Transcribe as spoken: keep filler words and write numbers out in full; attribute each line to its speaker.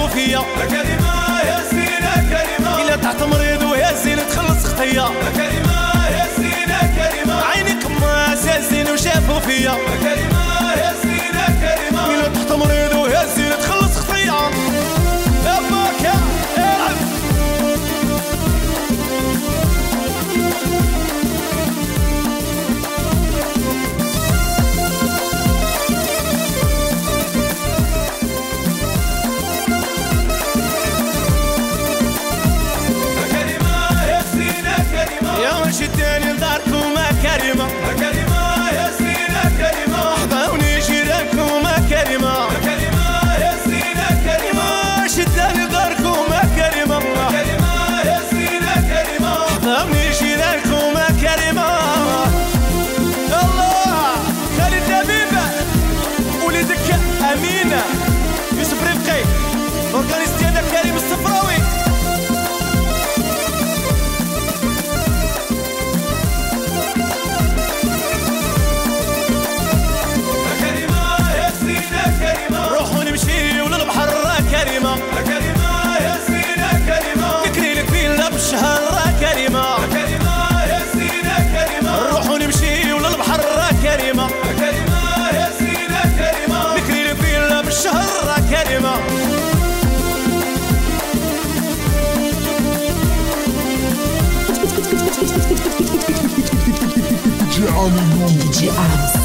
Speaker 1: فيا.
Speaker 2: يا كريمة يا زينة كريمة،
Speaker 1: إلا تحت مريض ويا زين تخلص خطية.
Speaker 2: يا كريمة يا زينة كريمة،
Speaker 1: عينك ماس يا زين وشافوا فيا.
Speaker 2: يا كريمة يا زينة كريمة،
Speaker 1: إلا تحت مريض ويا زين تخلص خطية. أباك يا العب. شداني لداركم كريمة.
Speaker 2: يا كريمة يا زينة كريمة،
Speaker 1: حضاوني جيرانكم كريمة.
Speaker 2: يا كريمة يا زينة كريمة،
Speaker 1: شداني لداركم كريمة.
Speaker 2: يا كريمة يا زينة كريمة،
Speaker 1: حضاوني جيرانكم كريمة. الله خالد لبيبة وليدك أمينة يوسف رفقي أورغانيستي هذا كريم الصفراوي. كريمة
Speaker 2: يا كريمة يا زينة كريمة،
Speaker 1: نكري لك في البشهر كريمة.
Speaker 2: يا كريمة يا زينة كريمة،
Speaker 1: نروحو نمشيو للبحر كريمة.
Speaker 2: يا كريمة يا زينة كريمة،
Speaker 1: نكري لك في البشهر كريمة.
Speaker 3: جي عامل